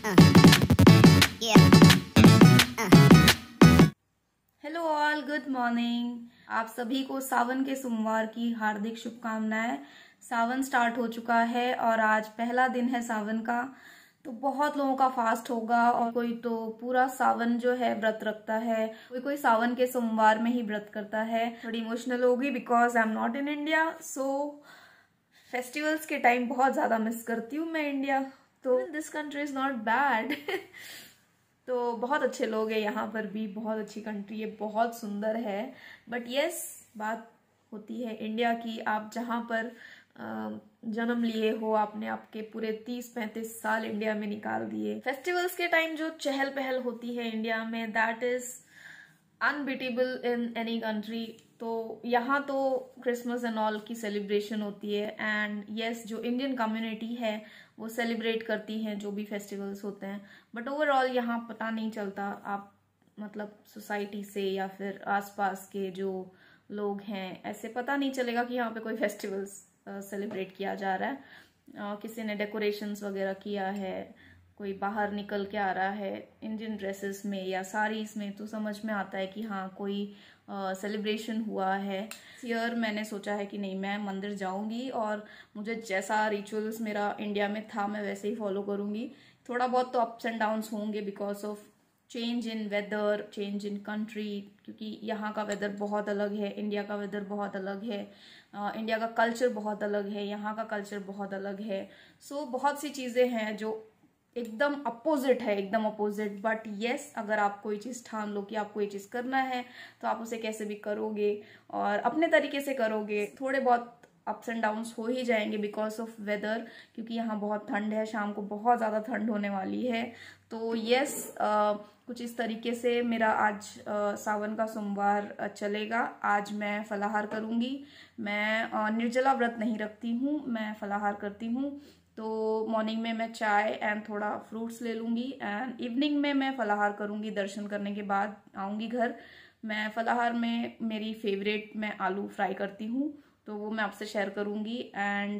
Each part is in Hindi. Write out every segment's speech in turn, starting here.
Hello all, good morning. आप सभी को सावन के सोमवार की हार्दिक शुभकामनाएं। सावन स्टार्ट हो चुका है और आज पहला दिन है सावन का। तो बहुत लोगों का फास्ट होगा और कोई तो पूरा सावन जो है व्रत रखता है, कोई कोई सावन के सोमवार में ही व्रत करता है। थोड़ी इमोशनल होगी because I am not in India, so festivals के टाइम बहुत ज्यादा मिस करती हूँ मैं इंडिया। तो this country is not bad. तो बहुत अच्छे लोग हैं यहाँ पर भी, बहुत अच्छी कंट्री है, बहुत सुंदर है। बट यस, बात होती है इंडिया की। आप जहाँ पर जन्म लिए हो, आपने आपके पूरे 30-35 साल इंडिया में निकाल दिए। फेस्टिवल्स के टाइम जो चहल पहल होती है इंडिया में, that is unbeatable in any country. तो यहाँ तो क्रिसमस एंड ऑल की सेलिब्रेशन होती है एंड यस, जो इंडियन कम्युनिटी है वो सेलिब्रेट करती हैं जो भी फेस्टिवल्स होते हैं। बट ओवरऑल यहाँ पता नहीं चलता, आप मतलब सोसाइटी से या फिर आसपास के जो लोग हैं, ऐसे पता नहीं चलेगा कि यहाँ पे कोई फेस्टिवल्स सेलिब्रेट किया जा रहा है। किसी ने डेकोरेशंस वगैरह किया है, कोई बाहर निकल के आ रहा है इंडियन ड्रेसेस में या साड़ीज में, तो समझ में आता है कि हाँ कोई सेलिब्रेशन हुआ है। ईयर मैंने सोचा है कि नहीं, मैं मंदिर जाऊंगी और मुझे जैसा रिचुअल्स मेरा इंडिया में था मैं वैसे ही फॉलो करूंगी। थोड़ा बहुत तो अप्स एंड डाउन्स होंगे because of change in weather, change in country, क्योंकि यहाँ का वेदर बहुत अलग है, इंडिया का वेदर बहुत अलग है, इंडिया का कल्चर बहुत अलग है, यहाँ का कल्चर बहुत अलग है। सो बहुत सी चीज़ें हैं जो एकदम अपोजिट है, एकदम अपोजिट। बट यस, अगर आप कोई चीज़ ठान लो कि आपको ये चीज़ करना है तो आप उसे कैसे भी करोगे और अपने तरीके से करोगे। थोड़े बहुत अप्स एंड डाउन्स हो ही जाएंगे बिकॉज ऑफ वेदर, क्योंकि यहाँ बहुत ठंड है, शाम को बहुत ज़्यादा ठंड होने वाली है। तो यस, कुछ इस तरीके से मेरा आज सावन का सोमवार चलेगा। आज मैं फलाहार करूँगी। मैं निर्जला व्रत नहीं रखती हूँ, मैं फलाहार करती हूँ। तो मॉर्निंग में मैं चाय एंड थोड़ा फ्रूट्स ले लूँगी एंड इवनिंग में मैं फलाहार करूँगी। दर्शन करने के बाद आऊँगी घर। मैं फलाहार में मेरी फेवरेट मैं आलू फ्राई करती हूँ, तो वो मैं आपसे शेयर करूँगी। एंड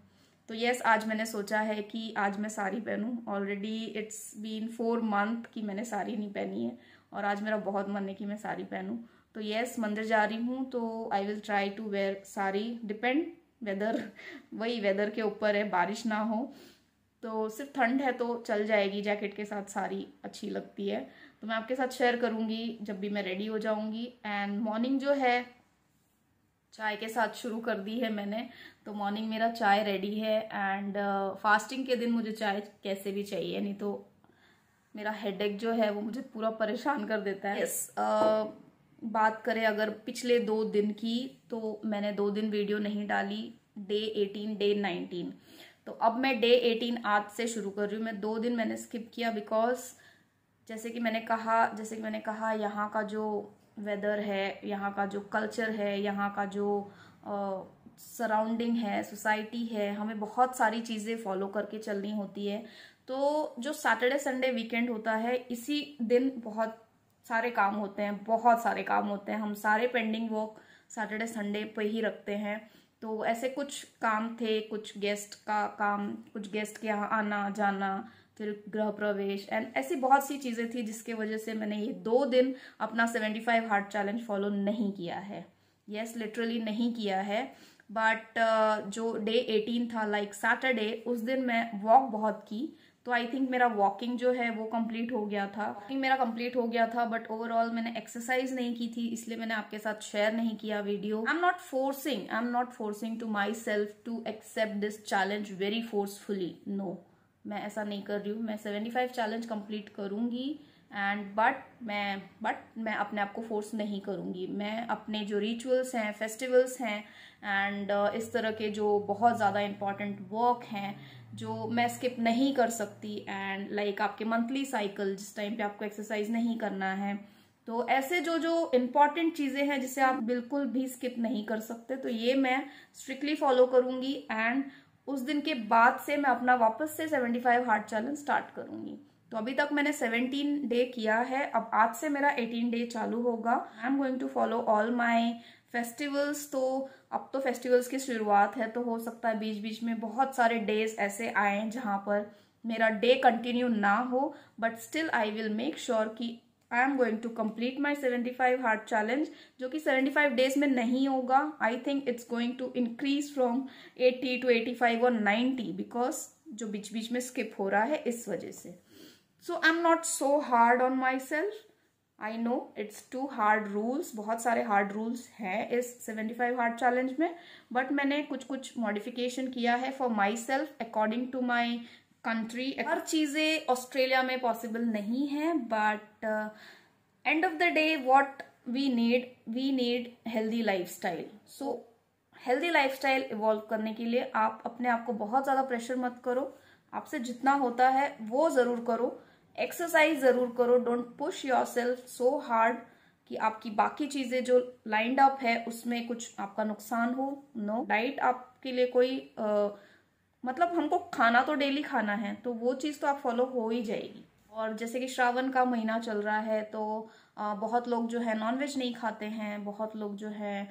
तो यस, आज मैंने सोचा है कि आज मैं साड़ी पहनूँ। ऑलरेडी इट्स बीन 4 मंथ कि मैंने साड़ी नहीं पहनी है और आज मेरा बहुत मन है कि मैं साड़ी पहनूँ। तो यस, मंदिर जा रही हूँ तो I will try to wear sari. Depend weather, वही वेदर के ऊपर है, बारिश ना हो तो सिर्फ ठंड है तो चल जाएगी, जैकेट के साथ साड़ी अच्छी लगती है। तो मैं आपके साथ शेयर करूँगी जब भी मैं रेडी हो जाऊँगी। एंड मॉर्निंग जो है चाय के साथ शुरू कर दी है मैंने, तो मॉर्निंग मेरा चाय रेडी है। एंड फास्टिंग के दिन मुझे चाय कैसे भी चाहिए, नहीं तो मेरा हेडेक जो है वो मुझे पूरा परेशान कर देता है। यस, बात करें अगर पिछले 2 दिन की, तो मैंने 2 दिन वीडियो नहीं डाली, डे 18, डे 19। तो अब मैं डे 18 आज से शुरू कर रही हूँ। मैं 2 दिन मैंने स्किप किया बिकॉज जैसे कि मैंने कहा यहाँ का जो वेदर है, यहाँ का जो कल्चर है, यहाँ का जो सराउंडिंग है, सोसाइटी है, हमें बहुत सारी चीज़ें फॉलो करके चलनी होती है। तो जो सैटरडे संडे वीकेंड होता है, इसी दिन बहुत सारे काम होते हैं, बहुत सारे काम होते हैं। हम सारे पेंडिंग वर्क सैटरडे संडे पे ही रखते हैं। तो ऐसे कुछ काम थे, कुछ गेस्ट का काम, कुछ गेस्ट के यहाँ आना जाना, फिर गृह प्रवेश एंड ऐसी बहुत सी चीज़ें थी जिसके वजह से मैंने ये 2 दिन अपना 75 हार्ट चैलेंज फॉलो नहीं किया है। यस, लिटरली नहीं किया है। बट जो डे 18 था, लाइक सैटरडे, उस दिन मैं वॉक बहुत की। तो आई थिंक मेरा वॉकिंग जो है वो कंप्लीट हो गया था, बट ओवरऑल मैंने एक्सरसाइज नहीं की थी, इसलिए मैंने आपके साथ शेयर नहीं किया video. I am not forcing to myself to accept this challenge very forcefully. No, मैं ऐसा नहीं कर रही हूँ। मैं 75 चैलेंज कंप्लीट करूंगी एंड बट मैं अपने आप को फोर्स नहीं करूंगी। मैं अपने जो रिचुअल्स हैं, फेस्टिवल्स हैं एंड इस तरह के जो बहुत ज़्यादा इंपॉर्टेंट वर्क हैं जो मैं स्किप नहीं कर सकती, एंड लाइक आपके मंथली साइकिल, जिस टाइम पे आपको एक्सरसाइज नहीं करना है, तो ऐसे जो जो इम्पॉर्टेंट चीज़ें हैं जिसे आप बिल्कुल भी स्किप नहीं कर सकते, तो ये मैं स्ट्रिक्टली फॉलो करूंगी। एंड उस दिन के बाद से मैं अपना वापस से 75 हार्ट चैलेंज स्टार्ट करूंगी। तो अभी तक मैंने 17 डे किया है, अब आज से मेरा 18 डे चालू होगा। I am going to follow all my festivals. तो अब तो फेस्टिवल्स की शुरुआत है, तो हो सकता है बीच बीच में बहुत सारे डेज ऐसे आए जहां पर मेरा डे कंटिन्यू ना हो, but still I will make sure कि I am going to complete my 75 heart challenge, जो कि 75 डेज में नहीं होगा. I think it's going to increase from 80 to 85 और 90, बिकॉज जो बीच बीच में स्किप हो रहा है इस वजह से. So I am not so hard on myself. I know it's too hard rules, बहुत सारे हार्ड रूल्स हैं इस 75 हार्ट चैलेंज में, बट मैंने कुछ कुछ मॉडिफिकेशन किया है for myself according to my country. हर चीजें ऑस्ट्रेलिया में पॉसिबल नहीं है, but end of the day what we need healthy lifestyle. So healthy lifestyle evolve करने के लिए आप अपने आप को बहुत ज्यादा प्रेशर मत करो. आपसे जितना होता है वो जरूर करो. एक्सरसाइज जरूर करो. Don't push yourself so hard कि आपकी बाकी चीजें जो लाइंड अप है उसमें कुछ आपका नुकसान हो. नो, डाइट आपके लिए कोई मतलब हमको खाना तो डेली खाना है, तो वो चीज तो आप फॉलो हो ही जाएगी. और जैसे कि श्रावण का महीना चल रहा है, तो बहुत लोग जो है नॉनवेज नहीं खाते हैं. बहुत लोग जो है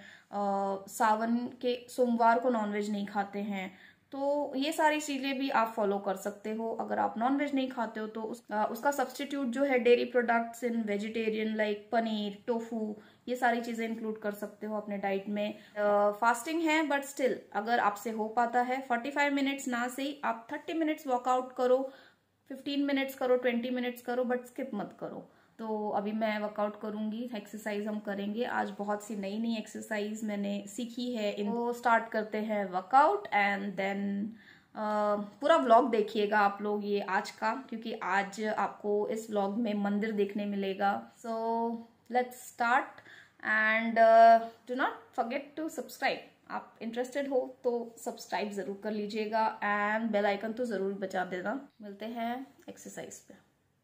सावन के सोमवार को नॉनवेज नहीं खाते हैं. तो ये सारी चीजें भी आप फॉलो कर सकते हो. अगर आप नॉनवेज नहीं खाते हो तो उसका सब्स्टिट्यूट जो है dairy products in vegetarian like paneer, tofu, ये सारी चीजें इंक्लूड कर सकते हो अपने डाइट में. फास्टिंग है, बट स्टिल अगर आपसे हो पाता है 45 मिनट्स ना से आप 30 मिनट्स वर्कआउट करो, 15 मिनट्स करो, 20 मिनट्स करो, बट स्किप मत करो. तो अभी मैं वर्कआउट करूंगी, एक्सरसाइज हम करेंगे आज. बहुत सी नई नई एक्सरसाइज मैंने सीखी है. इनको स्टार्ट करते हैं वर्कआउट एंड देन पूरा व्लॉग देखिएगा आप लोग ये आज का, क्योंकि आज आपको इस व्लॉग में मंदिर देखने मिलेगा. So let's start and do not forget to subscribe. आप इंटरेस्टेड हो तो सब्सक्राइब जरूर कर लीजिएगा एंड बेल आइकन तो जरूर बजा देना. मिलते हैं एक्सरसाइज पे.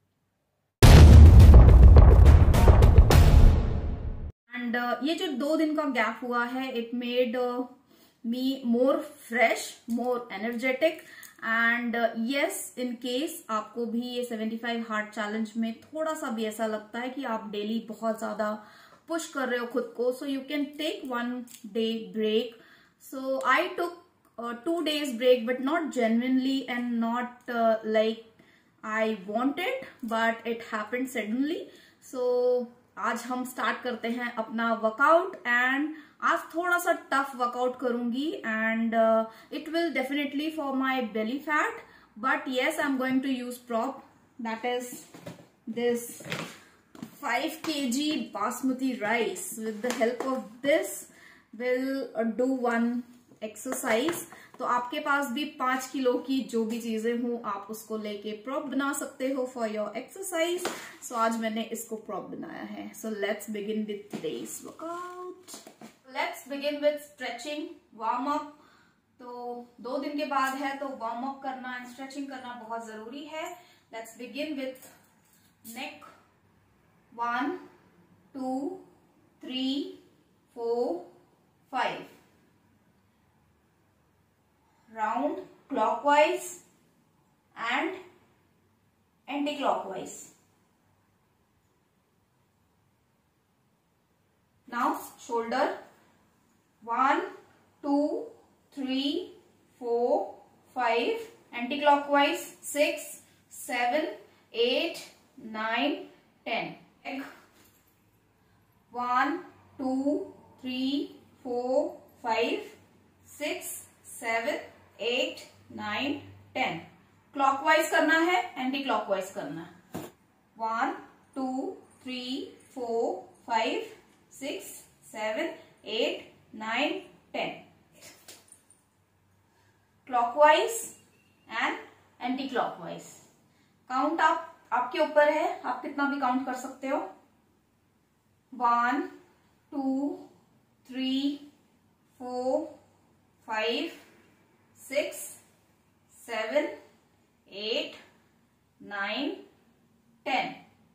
एंड ये जो 2 दिन का गैप हुआ है, it made me more fresh, more energetic. And yes, in case आपको भी ये 75 हार्ट चैलेंज में थोड़ा सा भी ऐसा लगता है कि आप डेली बहुत ज्यादा पुश कर रहे हो खुद को, so you can take 1 day break. So I took 2 days break, but not genuinely and not like I wanted, but it happened suddenly. So आज हम स्टार्ट करते हैं अपना वर्कआउट. एंड आज थोड़ा सा टफ वर्कआउट करूंगी and it will definitely for my belly fat. But yes, I am going to use prop, that is this 5 kg basmati rice. With the help of this will do 1 exercise. तो आपके पास भी 5 किलो की जो भी चीजें हो आप उसको लेके प्रॉप बना सकते हो फॉर योर एक्सरसाइज. सो आज मैंने इसको प्रॉप बनाया है. So let's begin with today's workout. Let's begin with stretching, warm up. तो 2 दिन के बाद है तो वार्म अप करना एंड स्ट्रेचिंग करना बहुत जरूरी है. Let's begin with neck. 1 2 3 4 5. Round clockwise and anti-clockwise. Now shoulder. 1 2 3 4 5. Anti-clockwise. 6 7 8 9 10. Leg. 1 2 3 4 5 6 7 8 9 10. Clockwise करना है, एंटी क्लॉकवाइज करना है. 1 2 3 4 5 6 7 8 9 10. Clockwise and anti clockwise. Count आपके ऊपर है, आप कितना भी काउंट कर सकते हो. 1 2 3 4 5 6 7 8 9 10.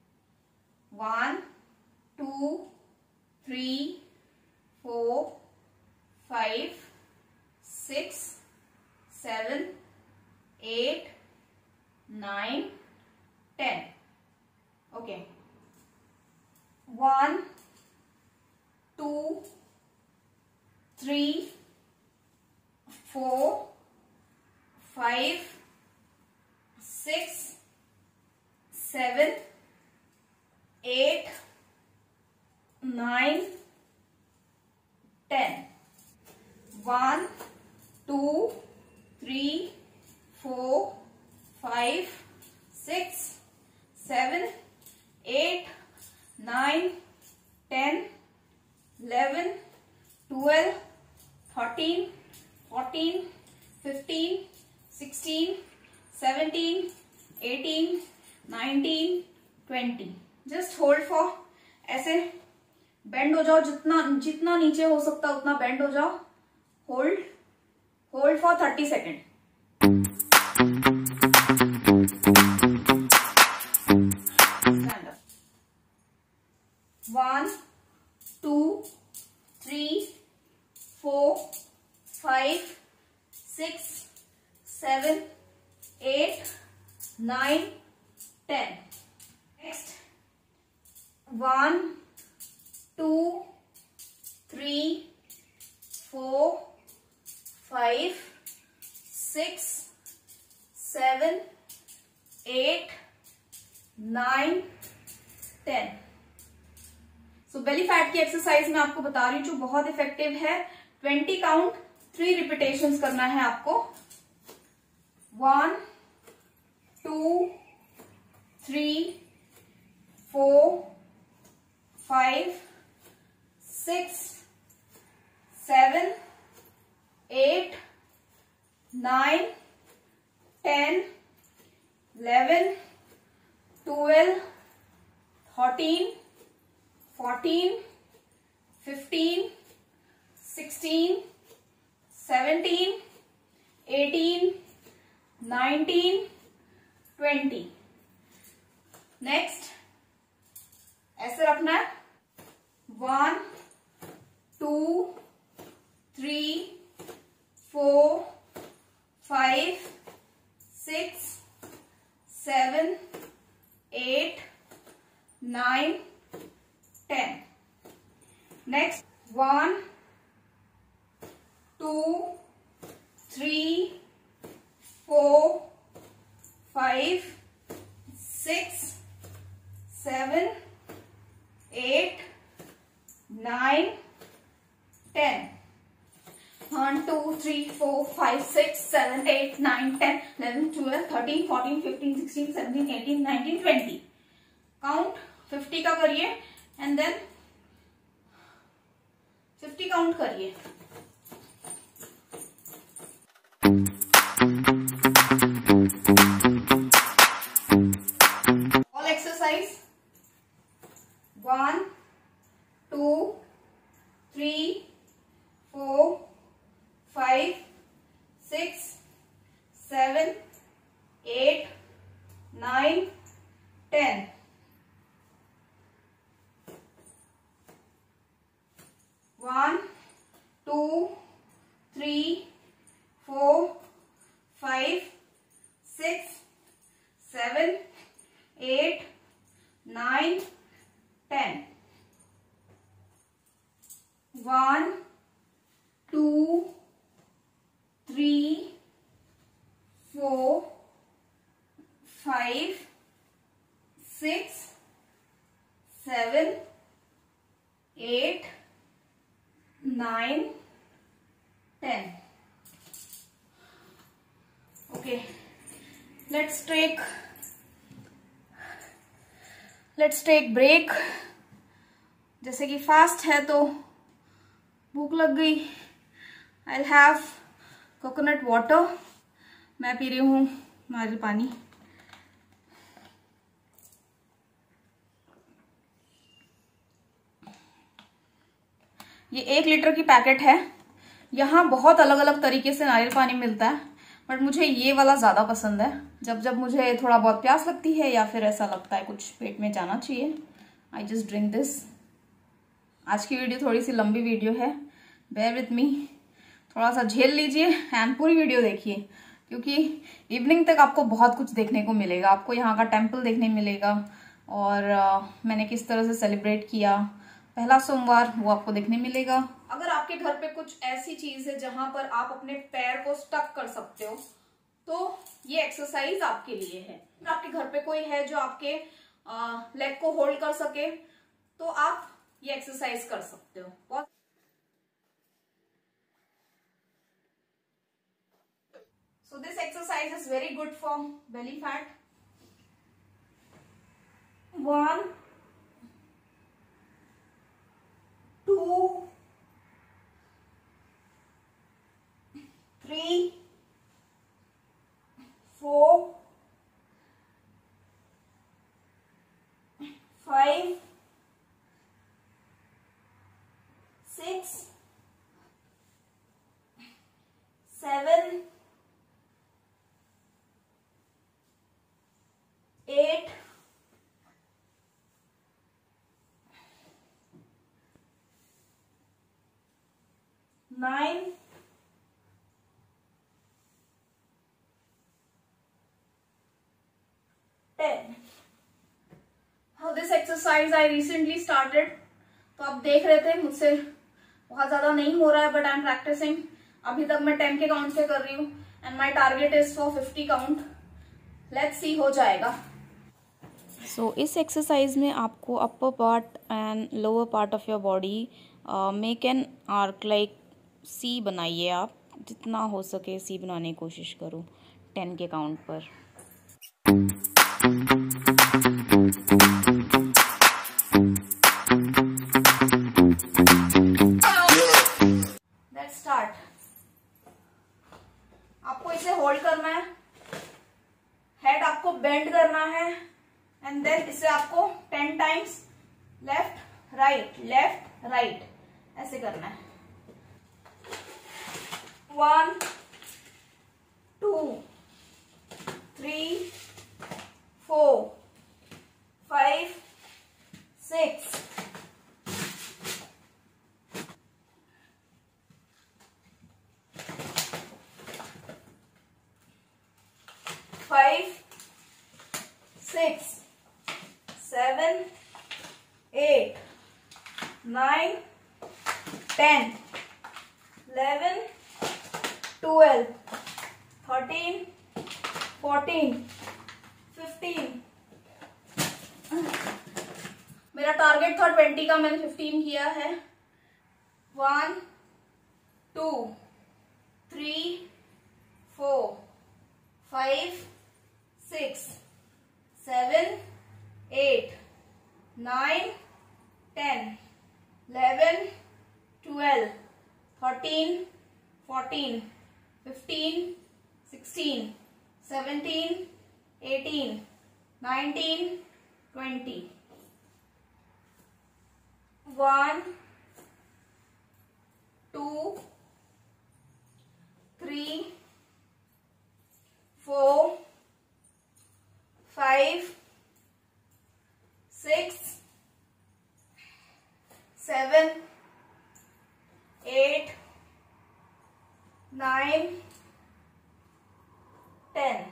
1 2 3 4 5 6 7 8 9 10. Okay. 1 2 3 4 5 6 7 8 9 10 1 2 3 4 5 6 7 8 9 10 11 12 13 14 15 16 17 18 19 20। जस्ट होल्ड फॉर, ऐसे बेंड हो जाओ, जितना जितना नीचे हो सकता है उतना बेंड हो जाओ। Hold hold for 30 second. Stand up. 1 2 3 4 5 6 7 8 9 10। Next 1 2 3 4 5 6 7 8 9 10। So belly fat की एक्सरसाइज मैं आपको बता रही हूँ जो बहुत इफेक्टिव है। 20 काउंट 3 रिपीटेशंस करना है आपको। 1 2 3 4 5 6 7 8 9 10 11 12 13 14 15 16 17 18 19 20। नेक्स्ट ऐसे रखना है। 1 2 3 4 5 6 7 8 9 10। नेक्स्ट 1 2 3 4 5 6 7 8 9 10। 1 2 3 4 5 6 7 8 9 10 11 12 13 14 15 16 17 18 19 20। काउंट 50 का करिए एंड देन 50 काउंट करिए। All exercise 1 2 3 4 5 6 7 8 9 10। 1 2 3 4 5 6 7 8 9 10। 1 2 3 4 5 6 7 8 9 10। Okay, let's take break। जैसे कि फास्ट है तो भूख लग गई। I'll have coconut water। मैं पी रही हूँ नारियल पानी। ये 1 लीटर की पैकेट है। यहाँ बहुत अलग अलग तरीके से नारियल पानी मिलता है, बट मुझे ये वाला ज़्यादा पसंद है। जब जब मुझे थोड़ा बहुत प्यास लगती है या फिर ऐसा लगता है कुछ पेट में जाना चाहिए, आई जस्ट ड्रिंक दिस। आज की वीडियो थोड़ी सी लंबी वीडियो है, बेयर विथ मी, थोड़ा सा झेल लीजिए एंड पूरी वीडियो देखिए, क्योंकि इवनिंग तक आपको बहुत कुछ देखने को मिलेगा। आपको यहाँ का टेम्पल देखने मिलेगा और मैंने किस तरह से सेलिब्रेट किया पहला सोमवार, वो आपको देखने मिलेगा। अगर आपके घर पे कुछ ऐसी चीज है जहां पर आप अपने पैर को स्टक कर सकते हो तो ये एक्सरसाइज आपके लिए है। आपके घर पे कोई है जो आपके लेग को होल्ड कर सके तो आप ये एक्सरसाइज कर सकते हो। So this exercise is very good for belly fat. 1, 2, 3, 4, 5, 6, 7, 8, 9, 10. How this exercise I recently started. तो आप देख रहे थे मुझसे बहुत ज्यादा नहीं हो रहा है, बट आई एम प्रैक्टिसिंग। अभी तक मैं 10 के काउंट से कर रही हूँ and my target is for 50 count. Let's see, हो जाएगा। सो इस एक्सरसाइज में आपको upper part and lower part of your body make an arc like C बनाइए। आप जितना हो सके सी बनाने की कोशिश करो 10 के काउंट पर। Let's start. आपको इसे होल्ड करना है, हेड आपको बेंड करना है एंड देन इसे आपको 10 टाइम्स लेफ्ट राइट ऐसे करना है। 1, 2, 3, 4, 5, 6, 5, 6, 7, 8, 9, 10, 11, 12, 13, 14, 15। मेरा टारगेट था 20 का, मैंने 15 किया है। 1, 2, 3, 4, 5, 6, 7, 8, 9, 10, 11, 12, 13, 14, 15, 16, 17, 18, 19, 20। 1, 2, 3, 4, 5, 6, 7, 8, 9, 10.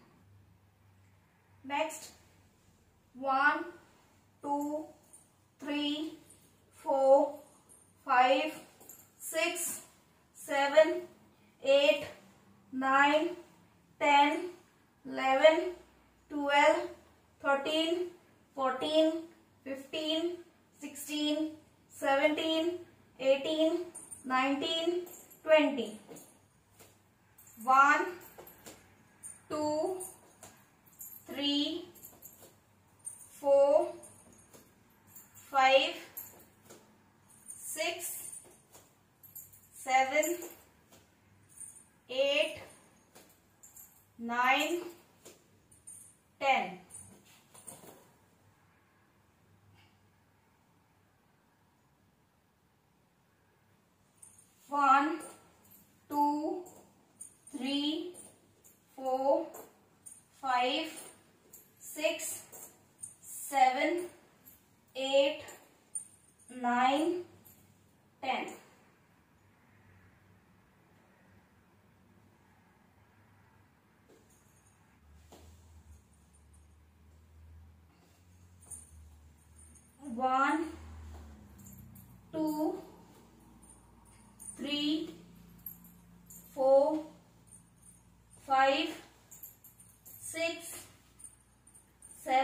Next, 1, 2, 3, 4, 5, 6, 7, 8, 9, 10, 11, 12, 13, 14, 15, 16, 17, 18, 19, 20. 1, 2, 3, 4, 5, 6, 7, 8, 9, 10. 1, 2, 3, 4, 5, 6, 7, 8, 9, 10. 1, 2, 3, 4, 5,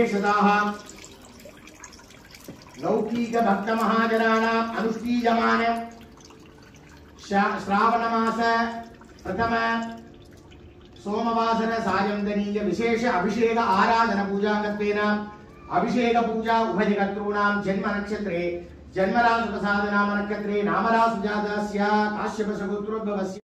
विशेषतः लौकिक भक्त महाजनानाम् अनुष्ठीयमाने श्रावण मास प्रथम सोमवासर सायंदनीय विशेष अभिषेक आराधन पूजांगत्वेन अभिषेक पूजा उभयकर्तॄणां जन्म नक्षत्रे जन्मराशि प्रसाद नाम नक्षत्रे नामराशि जातस्य काश्यप सुगोत्रोद्भवस्य